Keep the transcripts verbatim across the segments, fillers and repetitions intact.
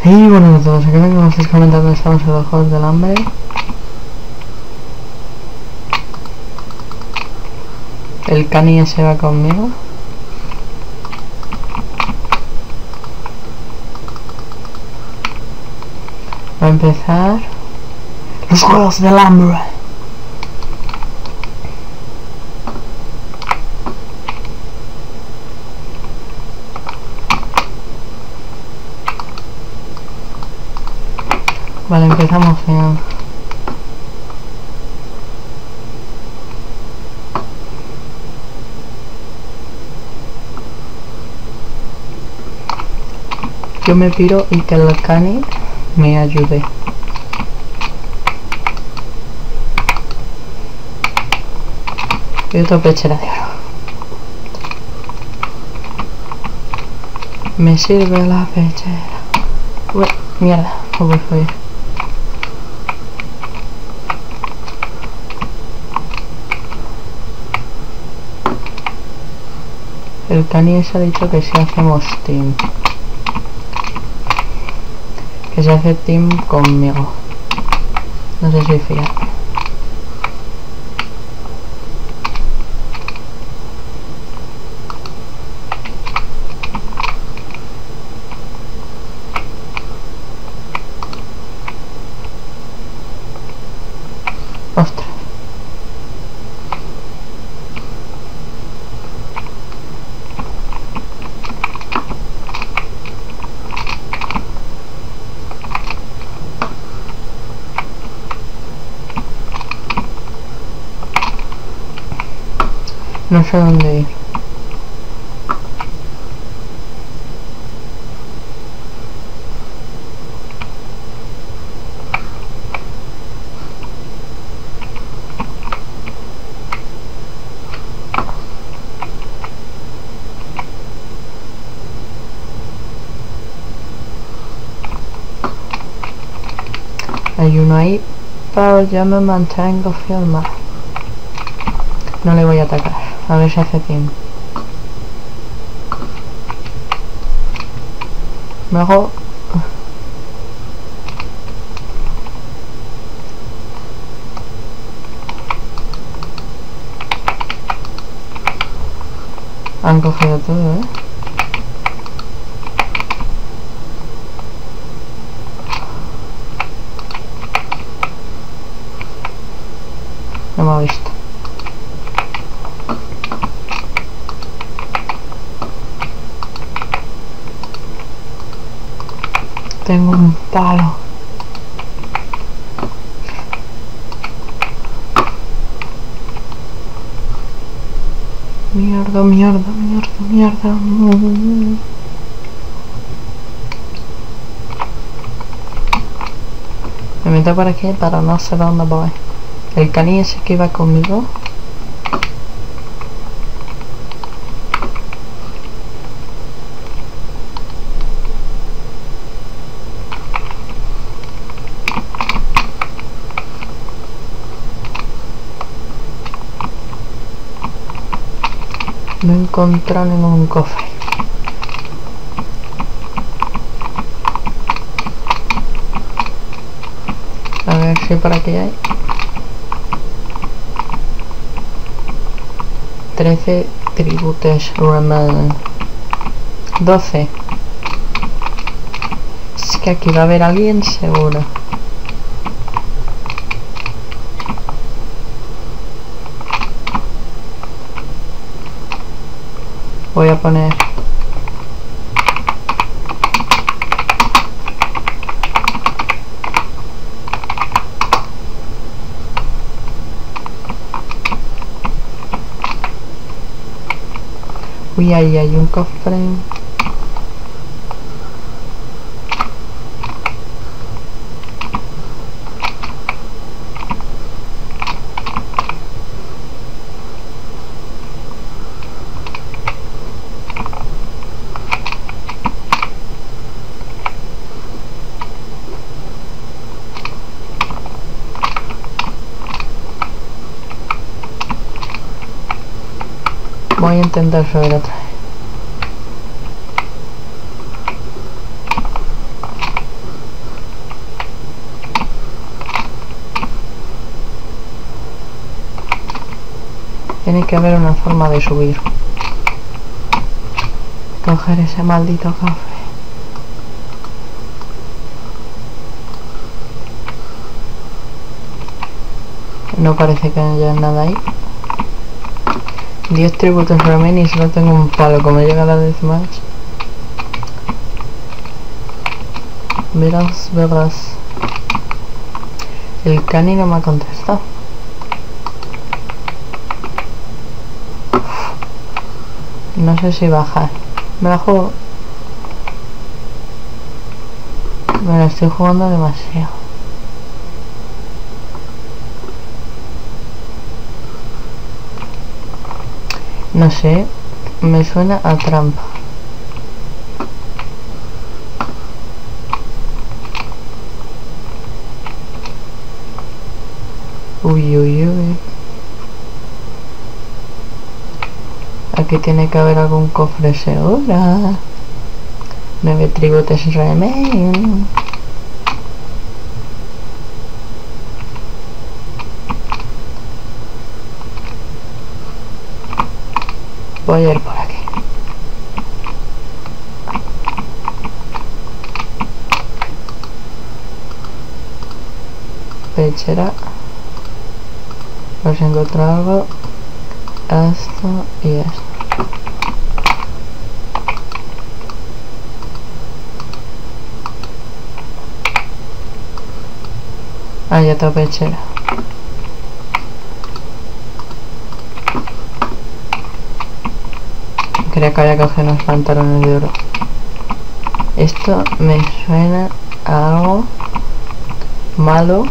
Y bueno a todos, aquí como estáis comentando estamos en los Juegos del Hambre. El Cani se va conmigo. Va a empezar los Juegos del Hambre. Vale, empezamos bien. Yo me piro y que el Cani me ayude. Y otra pechera de oro. Me sirve la pechera. Uy, mierda, ¿cómo fue? El Cani se ha dicho que si hacemos team. Que se hace team conmigo. No sé si fiar. Ostras. No sé dónde ir. Hay uno ahí, pero yo me mantengo firme. No le voy a atacar. A ver si hace tiempo. Mejor. Han cogido todo, ¿eh? No me ha visto. Tengo un palo. Mierda, mierda, mierda, mierda. Me meto por aquí para no saber dónde voy. El Cani ese que iba conmigo. No he encontrado ningún cofre. A ver si por aquí hay. trece tributes remain. doce. Es que aquí va a haber alguien seguro. Voy a poner uy, ahí hay un cofre. Voy a intentar subir otra vez. Tiene que haber una forma de subir. Coger ese maldito cofre. No parece que haya nada ahí. diez tributos para mí y solo tengo un palo. Como llega la deathmatch. Verás, verás. El cani no me ha contestado. No sé si bajar. Me la juego. Me la estoy jugando demasiado. No sé. Me suena a trampa. Uy, uy, uy. Aquí tiene que haber algún cofre segura. Nueve tributos remain. Voy a ir por aquí. Pechera. Pues encontré algo. Esto y esto. Ah, ya está pechera. Creía que había cogido unos pantalones de oro. Esto me suena a algo malo.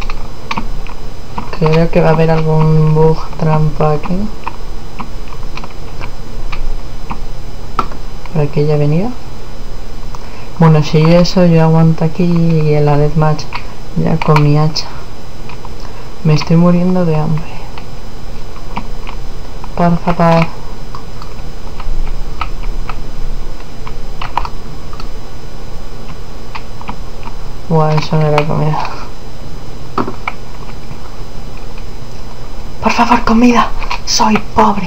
Creo que va a haber algún bug trampa aquí. Por aquí ya he venido. Bueno, si eso yo aguanto aquí y en la deathmatch ya con mi hacha. Me estoy muriendo de hambre. Por favor. Buah, eso no era comida. Por favor, comida. Soy pobre.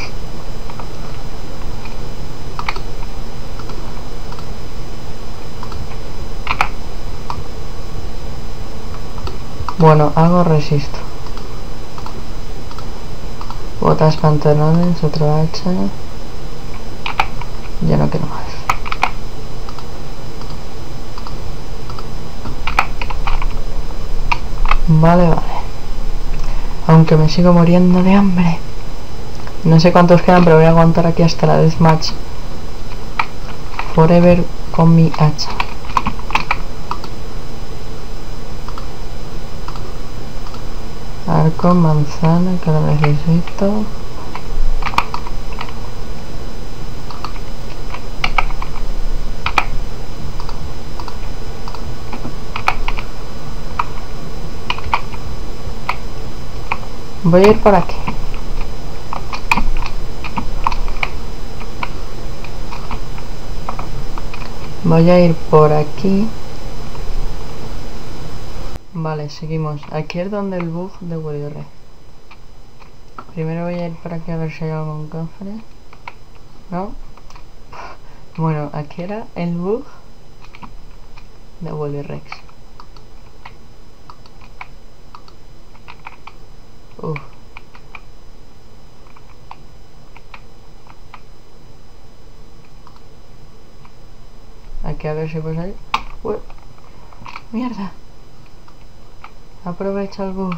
Bueno, algo resisto. Botas, pantalones, otro hacha. Ya no quiero más. Vale, vale. Aunque me sigo muriendo de hambre. No sé cuántos quedan, pero voy a aguantar aquí hasta la deathmatch. Forever con mi hacha. Arco, manzana, que lo necesito. Voy a ir por aquí. Voy a ir por aquí. Vale, seguimos. Aquí es donde el bug de Warrior. Primero voy a ir por aquí a ver si hay algún cofre. ¿No? Bueno, aquí era el bug de Warrior. Uf. Aquí a ver si pues hay... Uy. ¡Mierda! Aprovecha el bug.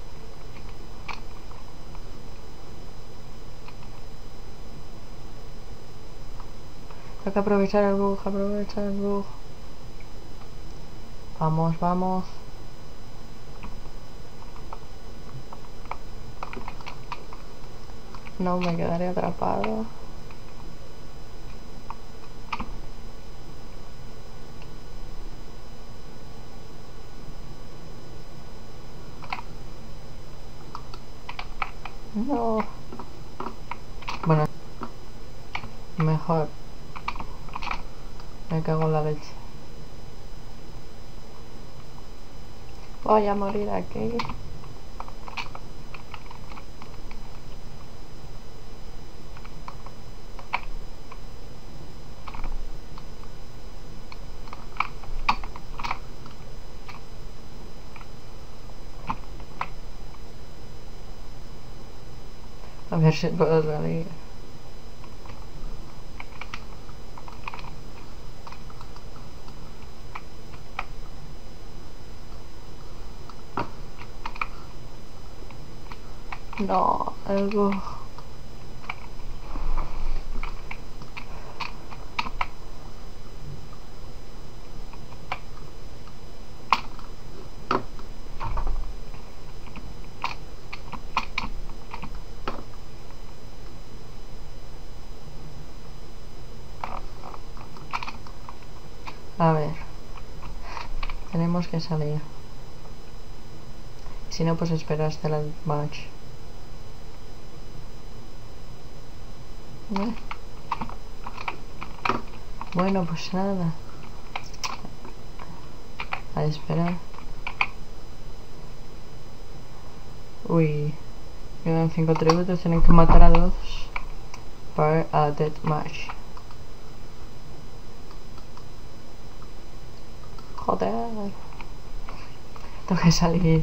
Hay que aprovechar el bug, aprovechar el bug. Vamos, vamos. No me quedaré atrapado. No. Bueno. Mejor. Me cago en la leche. Voy a morir aquí. A ver si puedo salir. No, el bug. A ver, tenemos que salir. Si no, pues espera hasta la match. ¿Eh? Bueno, pues nada. A esperar. Uy, quedan cinco tributos, tienen que matar a dos para a deathmatch. Joder. Tengo que salir.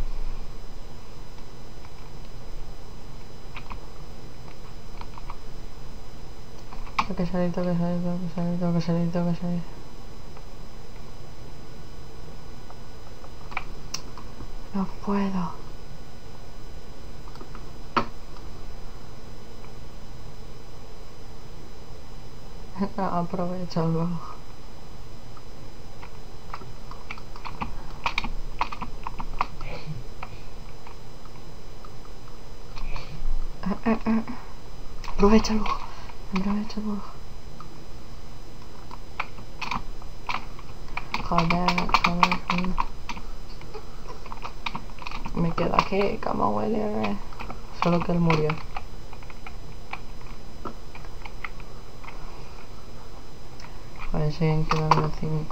Tengo que salir, tengo que salir, tengo que salir, tengo que salir, tengo que salir. No puedo. No, aprovechalo. Aprovechalo. Aprovechalo. Joder, joder, joder. Me quedo aquí, cama huele. Solo que él murió. Vale, siguen quedando cinco.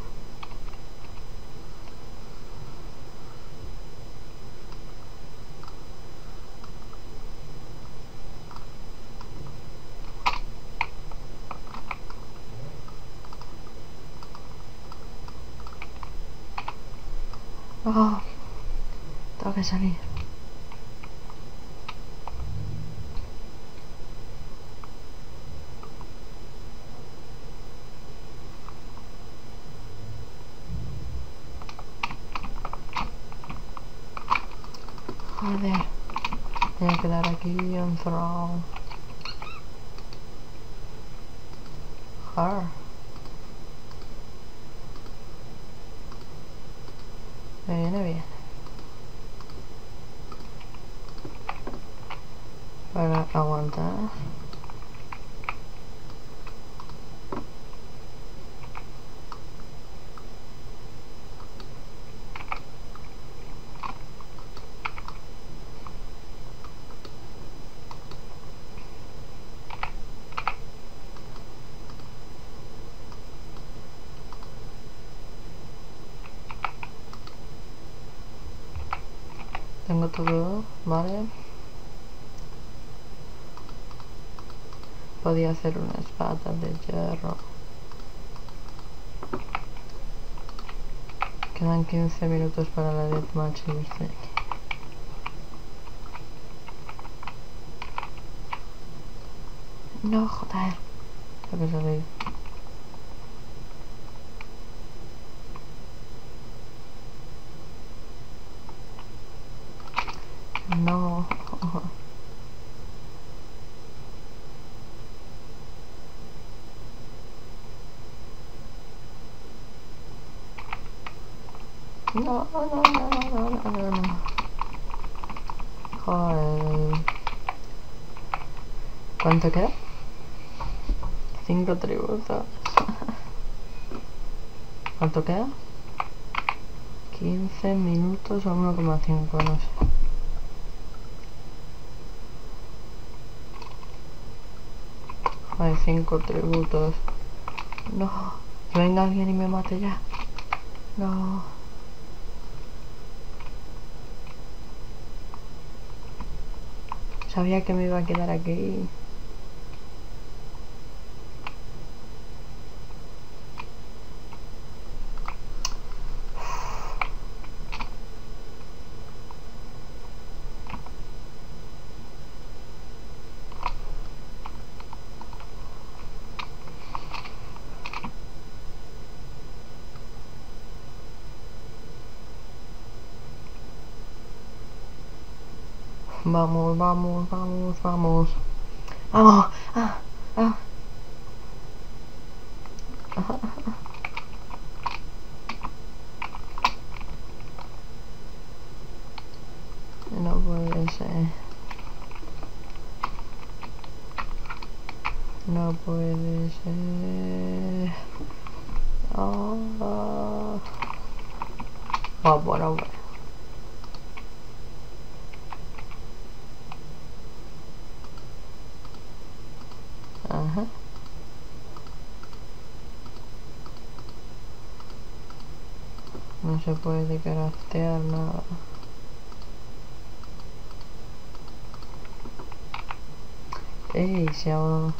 Oh, tengo que salir. Joder, voy a quedar aquí encerrado. Joder. Me viene bien. Para aguantar. Tengo todo, vale. Podía hacer una espada de hierro. Quedan quince minutos para la deathmatch y estoy aquí. No, joder. Tengo que salir. No. No, no, no, no, no, no, no. Joder. ¿Cuánto queda? Cinco tributos. ¿Cuánto queda? quince minutos o uno coma cinco, no sé. Hay cinco tributos. No. Que venga alguien y me mate ya. No. Sabía que me iba a quedar aquí. Vamos, vamos, vamos, vamos. ¡Vamos! ¡Ah! ¡Ah! No puede ser. No puede ser. Oh, oh. Oh, bueno, bueno. Ajá. No se puede craftear nada. Ey, se ha...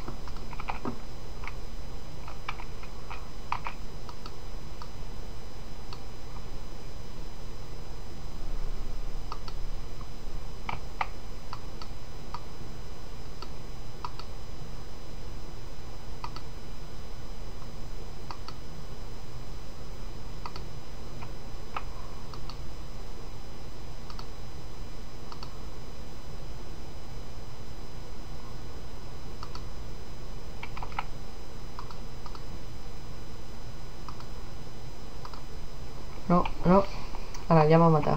No, no. Ahora ya me ha matado.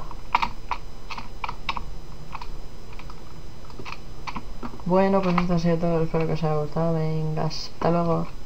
Bueno, pues esto ha sido todo. Espero que os haya gustado. Venga, hasta luego.